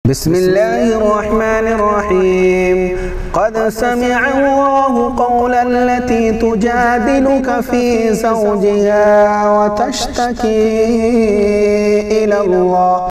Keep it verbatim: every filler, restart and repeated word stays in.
بسم الله الرحمن الرحيم. قد سمع الله قول التي تجادلك في زوجها وتشتكي إلى الله